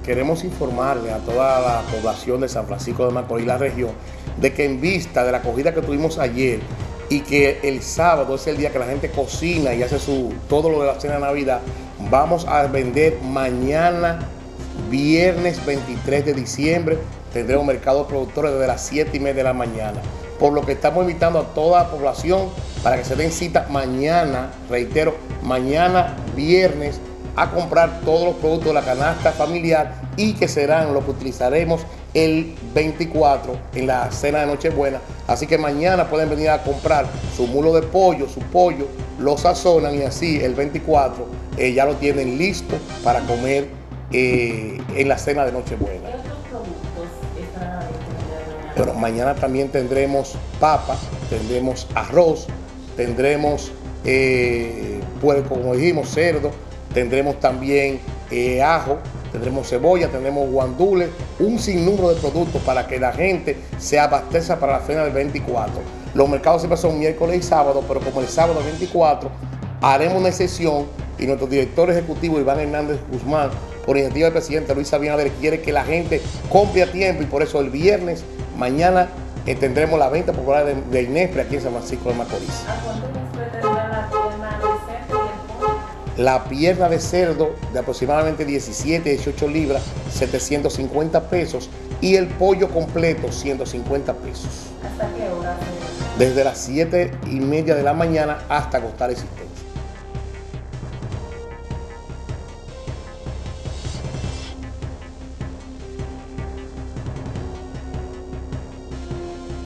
queremos informarle a toda la población de San Francisco de Macorís y la región de que en vista de la acogida que tuvimos ayer y que el sábado es el día que la gente cocina y hace todo lo de la cena de Navidad, vamos a vender mañana, viernes 23 de diciembre, tendremos mercado de productores desde las 7:30 de la mañana. Por lo que estamos invitando a toda la población para que se den cita mañana, reitero, mañana viernes, a comprar todos los productos de la canasta familiar y que serán los que utilizaremos el 24 en la cena de Nochebuena. Así que mañana pueden venir a comprar su mulo de pollo, su pollo, lo sazonan y así el 24 ya lo tienen listo para comer en la cena de Nochebuena. Bueno, mañana también tendremos papa, tendremos arroz, tendremos puerco, como dijimos, cerdo, tendremos también ajo, tendremos cebolla, tendremos guandules, un sinnúmero de productos para que la gente se abastezca para la cena del 24. Los mercados siempre son miércoles y sábado, pero como el sábado 24 haremos una excepción y nuestro director ejecutivo Iván Hernández Guzmán, por iniciativa del presidente Luis Abinader, quiere que la gente compre a tiempo y por eso el viernes, mañana, tendremos la venta popular de Inespre aquí en San Francisco de Macorís. ¿A cuánto nos puede la pierna de cerdo y el pollo? La pierna de cerdo de aproximadamente 17, 18 libras, 750 pesos y el pollo completo, 150 pesos. ¿Hasta qué hora? Desde las 7:30 de la mañana hasta agotar existencia.